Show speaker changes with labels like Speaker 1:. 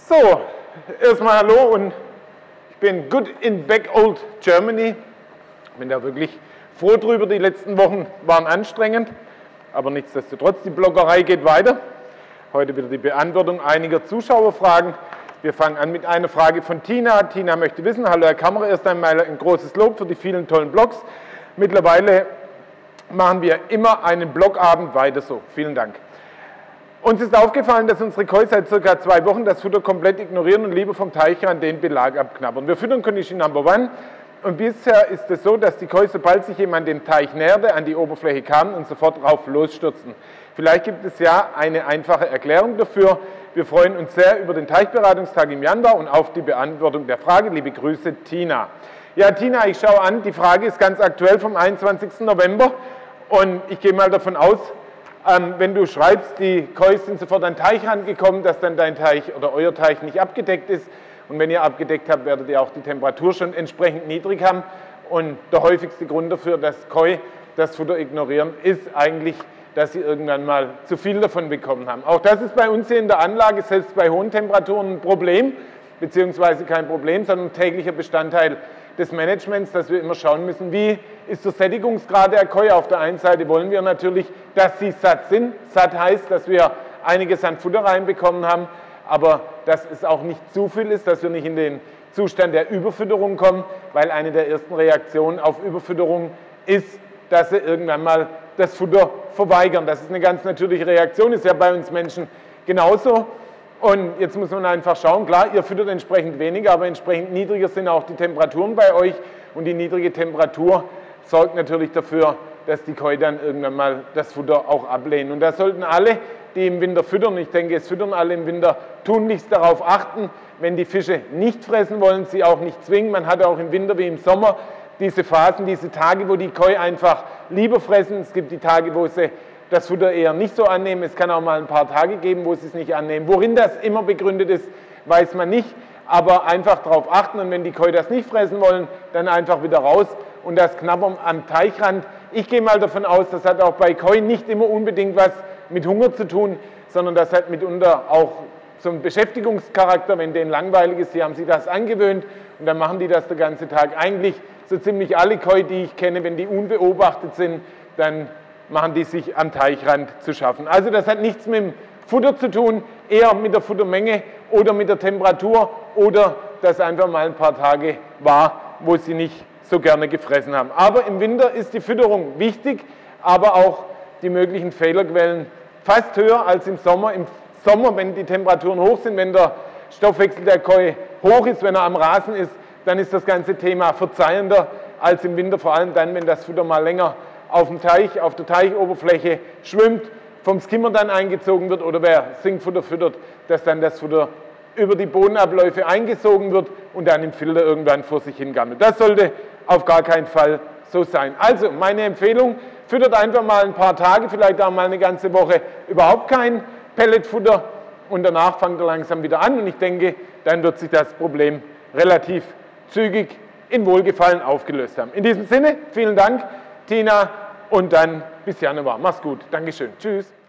Speaker 1: So, erstmal hallo und ich bin good in back old Germany. Ich bin da wirklich froh drüber, die letzten Wochen waren anstrengend, aber nichtsdestotrotz, die Bloggerei geht weiter. Heute wieder die Beantwortung einiger Zuschauerfragen. Wir fangen an mit einer Frage von Tina. Tina möchte wissen, hallo Herr Kammerer, erst einmal ein großes Lob für die vielen tollen Blogs. Mittlerweile machen wir immer einen Blogabend, weiter so. Vielen Dank. Uns ist aufgefallen, dass unsere Koi seit ca. 2 Wochen das Futter komplett ignorieren und lieber vom Teichrand den Belag abknabbern. Wir füttern Condition Number 1 und bisher ist es so, dass die Koi, sobald sich jemand dem Teich näherte, an die Oberfläche kamen und sofort drauf losstürzten. Vielleicht gibt es ja eine einfache Erklärung dafür. Wir freuen uns sehr über den Teichberatungstag im Januar und auf die Beantwortung der Frage. Liebe Grüße, Tina. Ja, Tina, ich schaue an, die Frage ist ganz aktuell vom 21. November und ich gehe mal davon aus, wenn du schreibst, die Koi sind sofort an den Teichrand gekommen, dass dann dein Teich oder euer Teich nicht abgedeckt ist. Und wenn ihr abgedeckt habt, werdet ihr auch die Temperatur schon entsprechend niedrig haben. Und der häufigste Grund dafür, dass Koi das Futter ignorieren, ist eigentlich, dass sie irgendwann mal zu viel davon bekommen haben. Auch das ist bei uns hier in der Anlage, selbst bei hohen Temperaturen, ein Problem, beziehungsweise kein Problem, sondern ein täglicher Bestandteil des Managements, dass wir immer schauen müssen, wie ist der Sättigungsgrad der Koi. Auf der einen Seite wollen wir natürlich, dass sie satt sind. Satt heißt, dass wir einiges an Futter reinbekommen haben, aber dass es auch nicht zu viel ist, dass wir nicht in den Zustand der Überfütterung kommen, weil eine der ersten Reaktionen auf Überfütterung ist, dass sie irgendwann mal das Futter verweigern. Das ist eine ganz natürliche Reaktion, ist ja bei uns Menschen genauso. Und jetzt muss man einfach schauen, klar, ihr füttert entsprechend weniger, aber entsprechend niedriger sind auch die Temperaturen bei euch. Und die niedrige Temperatur sorgt natürlich dafür, dass die Koi dann irgendwann mal das Futter auch ablehnen. Und da sollten alle, die im Winter füttern, ich denke, es füttern alle im Winter, tunlichst darauf achten, wenn die Fische nicht fressen wollen, sie auch nicht zwingen. Man hat auch im Winter wie im Sommer diese Phasen, diese Tage, wo die Koi einfach lieber fressen. Es gibt die Tage, wo sie das Futter eher nicht so annehmen. Es kann auch mal ein paar Tage geben, wo sie es nicht annehmen. Worin das immer begründet ist, weiß man nicht. Aber einfach darauf achten und wenn die Koi das nicht fressen wollen, dann einfach wieder raus und das Knabbern am Teichrand. Ich gehe mal davon aus, das hat auch bei Koi nicht immer unbedingt was mit Hunger zu tun, sondern das hat mitunter auch so einen Beschäftigungscharakter. Wenn denen langweilig ist, sie haben sich das angewöhnt und dann machen die das den ganzen Tag. Eigentlich so ziemlich alle Koi, die ich kenne, wenn die unbeobachtet sind, dann machen die sich am Teichrand zu schaffen. Also das hat nichts mit dem Futter zu tun, eher mit der Futtermenge oder mit der Temperatur oder dass einfach mal ein paar Tage war, wo sie nicht so gerne gefressen haben. Aber im Winter ist die Fütterung wichtig, aber auch die möglichen Fehlerquellen fast höher als im Sommer. Im Sommer, wenn die Temperaturen hoch sind, wenn der Stoffwechsel der Koi hoch ist, wenn er am Rasen ist, dann ist das ganze Thema verzeihender als im Winter, vor allem dann, wenn das Futter mal länger auf dem Teich, auf der Teichoberfläche schwimmt, vom Skimmer dann eingezogen wird oder wer Sinkfutter füttert, dass dann das Futter über die Bodenabläufe eingesogen wird und dann im Filter irgendwann vor sich hingammelt. Das sollte auf gar keinen Fall so sein. Also meine Empfehlung, füttert einfach mal ein paar Tage, vielleicht auch mal eine ganze Woche überhaupt kein Pelletfutter und danach fangt er langsam wieder an und ich denke, dann wird sich das Problem relativ zügig in Wohlgefallen aufgelöst haben. In diesem Sinne, vielen Dank, Tina, und dann bis Januar. Mach's gut. Dankeschön. Tschüss.